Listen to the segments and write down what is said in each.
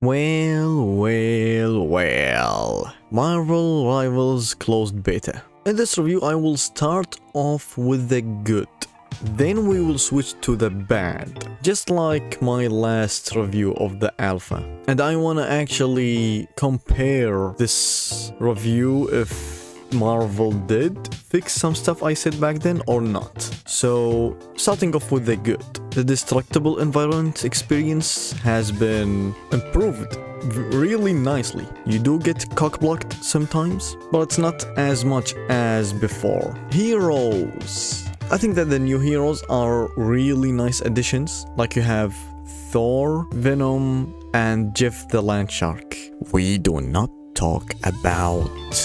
Well. Marvel Rivals closed beta. In this review, I will start off with the good. Then we will switch to the bad, just like my last review of the alpha. And I wanna actually compare this review if Marvel did fix some stuff I said back then or not. So, starting off with the good. The destructible environment experience has been improved really nicely. You do get cockblocked sometimes, but it's not as much as before. Heroes. I think that the new heroes are really nice additions. Like you have Thor, Venom, and Jeff the Landshark. We do not talk about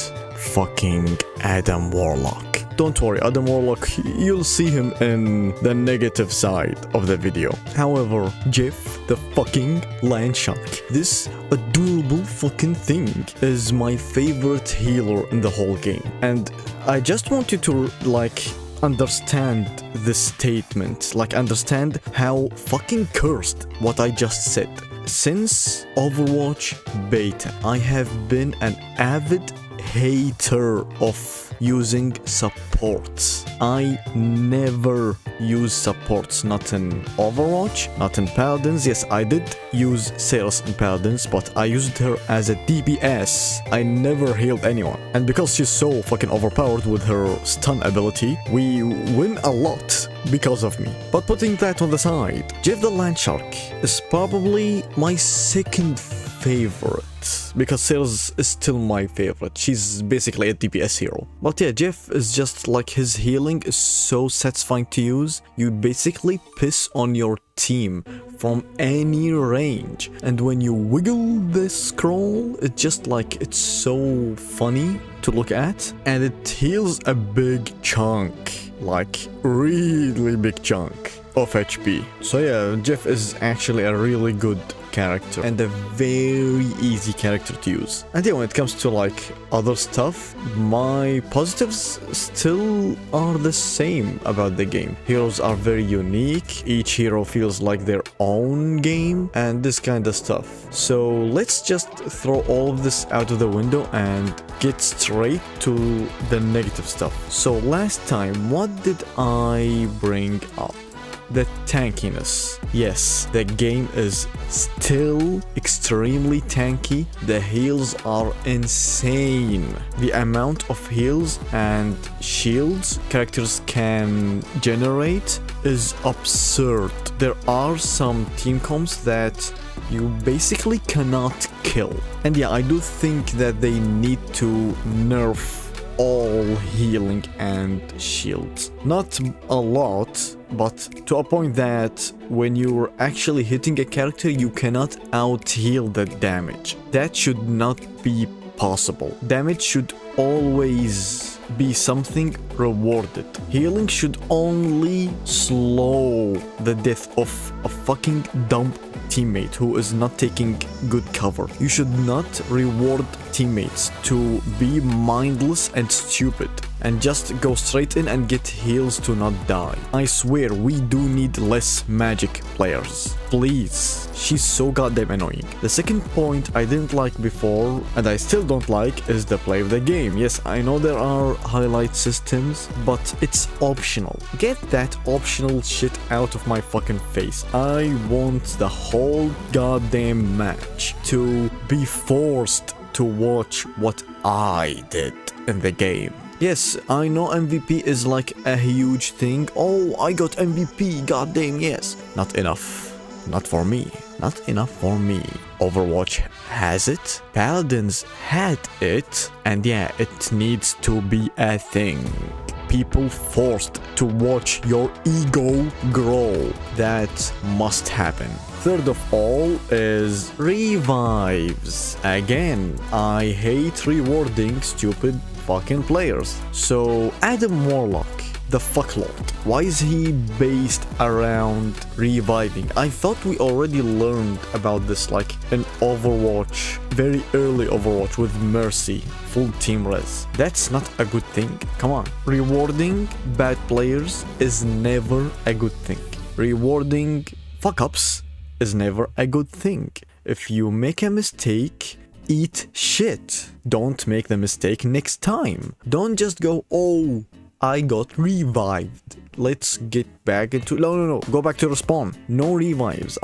fucking Adam Warlock. Don't worry, Adam Warlock, you'll see him in the negative side of the video. However, Jeff the fucking Landshark, this adorable fucking thing is my favorite healer in the whole game. And I just want you to understand this statement, understand how fucking cursed what I just said. Since Overwatch beta, I have been an avid hater of using supports. I never use supports, not in Overwatch, not in Paladins. Yes, I did use Seras in Paladins, but I used her as a DPS. I never healed anyone. And because she's so fucking overpowered with her stun ability, we win a lot because of me. But putting that on the side, Jeff the Landshark is probably my second favorite, because Seras is still my favorite. She's basically a DPS hero. But yeah, Jeff is just like, his healing is so satisfying to use. You basically piss on your team from any range, and when you wiggle the scroll, it's just like, it's so funny to look at, and it heals a big chunk, like really big chunk of HP. So yeah, Jeff is actually a really good character and a very easy character to use. And yeah, when it comes to other stuff, my positives still are the same about the game. Heroes are very unique, each hero feels like their own game, and this kind of stuff. So let's just throw all of this out of the window and get straight to the negative stuff. So last time, what did I bring up? The tankiness. Yes, the game is still extremely tanky. The heals are insane. The amount of heals and shields characters can generate is absurd. There are some team comps that you basically cannot kill. And yeah, I do think that they need to nerf all healing and shields. Not a lot, but to a point that when you're actually hitting a character, you cannot out-heal the damage. That should not be possible. Damage should always be something rewarded. Healing should only slow the death of a fucking dumb teammate who is not taking good cover. You should not reward teammates to be mindless and stupid and just go straight in and get heals to not die. I swear, we do need less magic players. Please. She's so goddamn annoying. The second point I didn't like before, and I still don't like, is the play of the game. Yes, I know there are highlight systems, but it's optional. Get that optional shit out of my fucking face. I want the whole goddamn match to be forced to watch what I did in the game. Yes, I know MVP is like a huge thing. Oh, I got MVP, goddamn yes. Not enough. Not for me. Not enough for me. Overwatch has it. Paladins had it. And yeah, it needs to be a thing. People forced to watch your ego grow. That must happen. Third of all is revives. Again, I hate rewarding stupid fucking players. So Adam Warlock, the fucklord, why is he based around reviving? I thought we already learned about this in Overwatch, very early Overwatch with Mercy, full team res. That's not a good thing. Come on. Rewarding bad players is never a good thing. Rewarding fuck-ups is never a good thing. if you make a mistake, eat shit. Don't make the mistake next time. Don't just go, oh, I got revived. Let's get back into... No. Go back to respawn. No revives.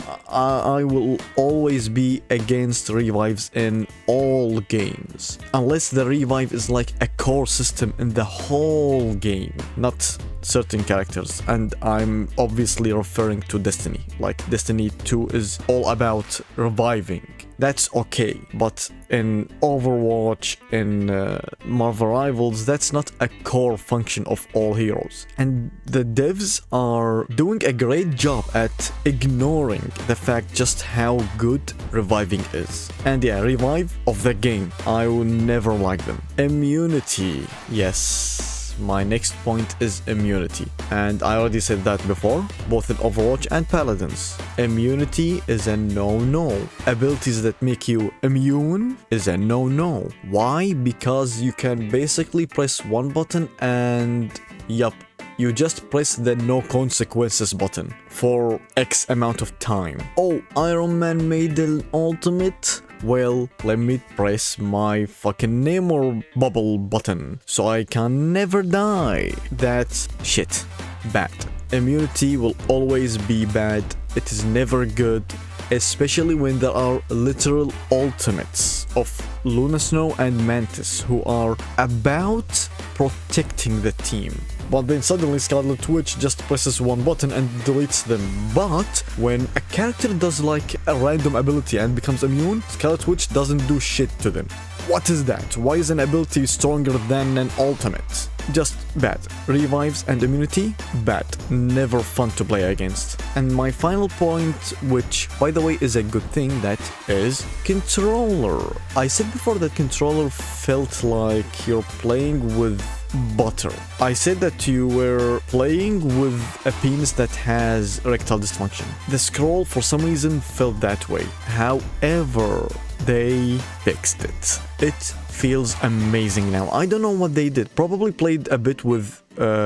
I will always be against revives in all games. Unless the revive is like a core system in the whole game. Not certain characters. And I'm obviously referring to Destiny. Like Destiny 2 is all about reviving. That's okay, but in Overwatch, in Marvel Rivals, that's not a core function of all heroes. And the devs are doing a great job at ignoring the fact just how good reviving is. And yeah, revive of the game, I will never like them. Immunity, yes. My next point is immunity, and I already said that before, both in Overwatch and Paladins. Immunity is a no-no. Abilities that make you immune is a no-no. Why? Because you can basically press one button and yup, you just press the no consequences button for X amount of time. Oh, Iron Man made an ultimate? Well, let me press my fucking name or bubble button so I can never die. That's shit. Bad. Immunity will always be bad. It is never good, especially when there are literal ultimates of Luna Snow and Mantis who are about protecting the team. But then suddenly Scarlet Witch just presses one button and deletes them. But when a character does like a random ability and becomes immune, Scarlet Witch doesn't do shit to them. What is that? Why is an ability stronger than an ultimate? Just bad. Revives and immunity? Bad. Never fun to play against. And my final point, which by the way is a good thing, that is controller. I said before that controller felt like you're playing with butter. I said that you were playing with a penis that has erectile dysfunction. The scroll for some reason felt that way. However, they fixed it. It feels amazing now. I don't know what they did. Probably played a bit with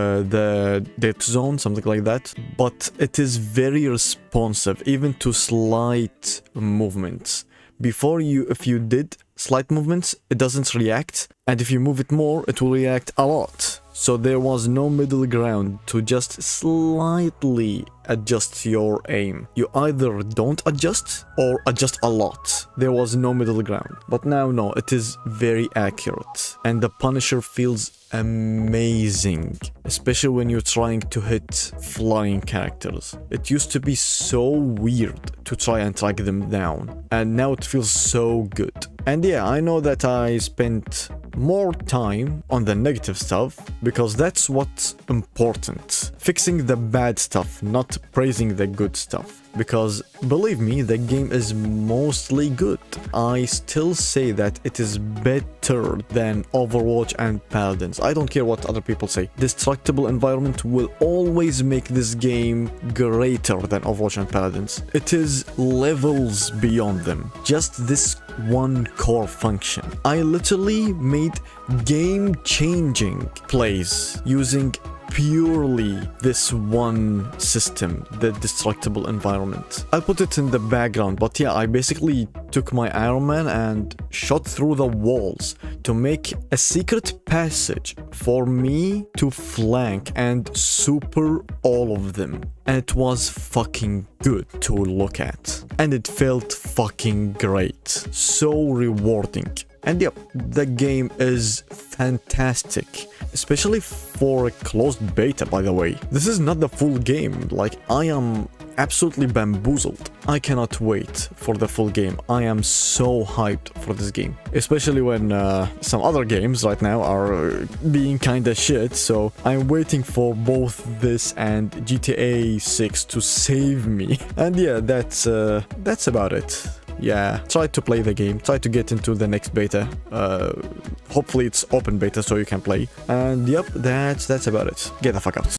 the Death Zone, something like that. But it is very responsive, even to slight movements. Before if you did slight movements, it doesn't react. And if you move it more, it will react a lot. So there was no middle ground to just slightly adjust your aim. You either don't adjust or adjust a lot. There was no middle ground. But now, no, it is very accurate. And the Punisher feels amazing, especially when you're trying to hit flying characters. It used to be so weird to try and track them down, and now it feels so good. And yeah, I know that I spent more time on the negative stuff because that's what's important. Fixing the bad stuff, not praising the good stuff. Because believe me, the game is mostly good. I still say that it is better than Overwatch and Paladins. I don't care what other people say. Destructible environment will always make this game greater than Overwatch and Paladins. It is levels beyond them. Just this one core function. I literally made game-changing plays using purely this one system, the destructible environment. I put it in the background, but yeah, I basically took my Iron Man and shot through the walls to make a secret passage for me to flank and super all of them. And it was fucking good to look at. And it felt fucking great. So rewarding. And yep, the game is fantastic, especially for a closed beta, by the way. This is not the full game. Like, I am absolutely bamboozled. I cannot wait for the full game. I am so hyped for this game, especially when some other games right now are being kinda shit. So I'm waiting for both this and GTA 6 to save me. And yeah, that's about it. Yeah, try to play the game, try to get into the next beta. Hopefully it's open beta so you can play. And yep, that's about it. Get the fuck out.